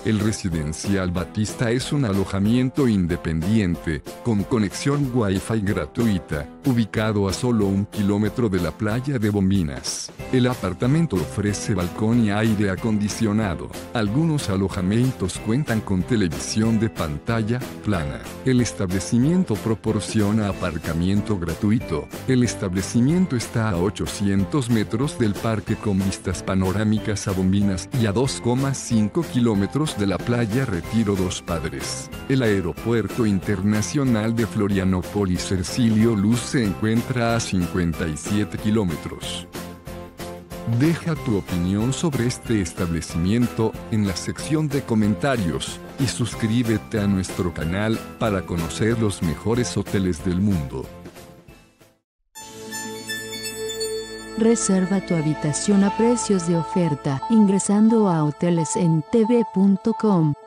El Residencial Batista es un alojamiento independiente, con conexión Wi-Fi gratuita, ubicado a solo 1 kilómetro de la playa de Bombinas. El apartamento ofrece balcón y aire acondicionado. Algunos alojamientos cuentan con televisión de pantalla plana. El establecimiento proporciona aparcamiento gratuito. El establecimiento está a 800 metros del parque con vistas panorámicas a Bombinas y a 2,5 kilómetros de la playa Retiro Dos Padres. El Aeropuerto Internacional de Florianópolis Ercilio Luz se encuentra a 57 kilómetros. Deja tu opinión sobre este establecimiento en la sección de comentarios y suscríbete a nuestro canal para conocer los mejores hoteles del mundo. Reserva tu habitación a precios de oferta ingresando a hotelesentv.com.